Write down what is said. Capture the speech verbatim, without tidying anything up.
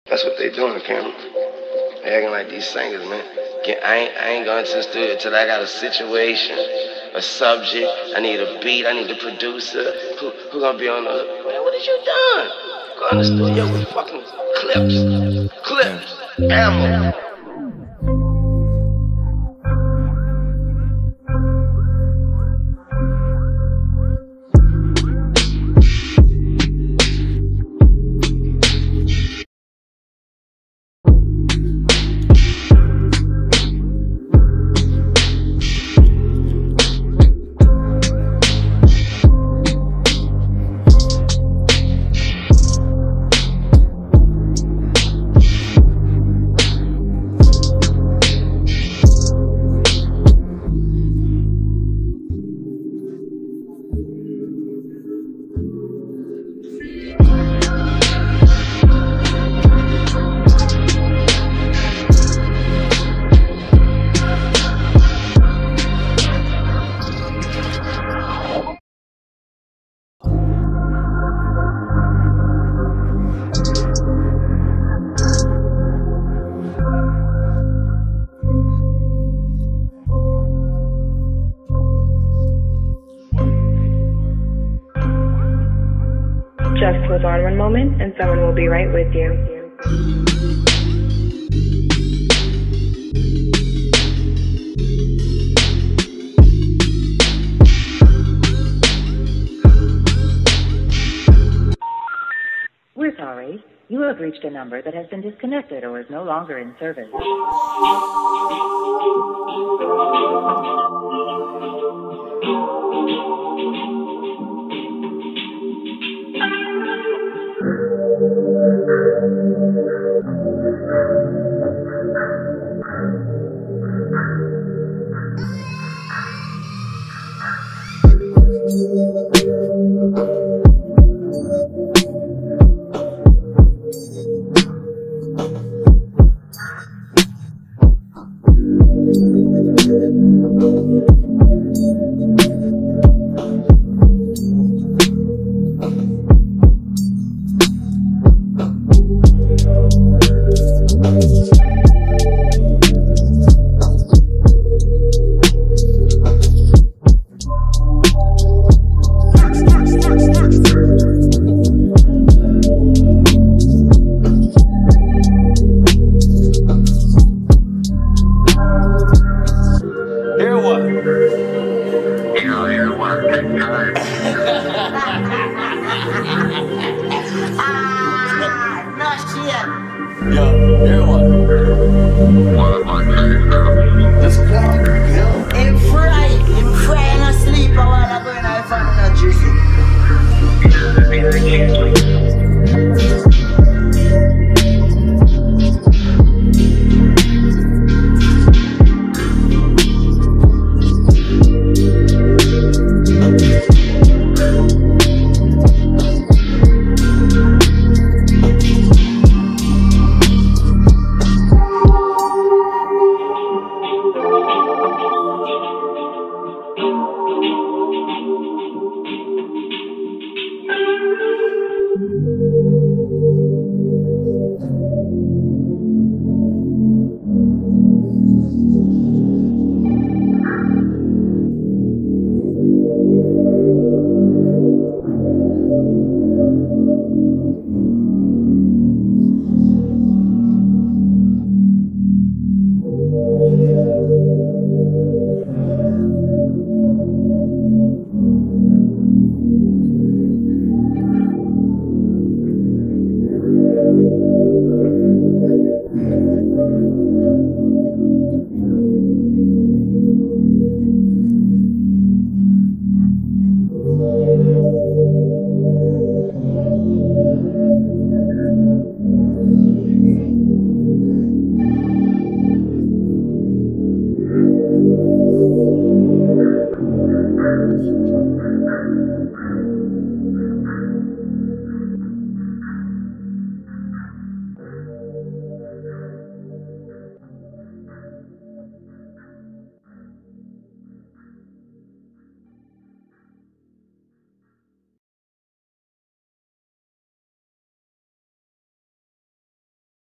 That's what they doing, Cameron. They acting like these singers, man. I ain't, I ain't going to the studio till I got a situation, a subject. I need a beat. I need a producer. Who who gonna be on the hook? Man, what is you doing? Go in the studio with fucking clips, clips, ammo. Just hold on one moment and someone will be right with you. We're sorry. You have reached a number that has been disconnected or is no longer in service. Yo, hear what? Let's go. Him fry, him fry and asleep while I'm going to find a drizzy.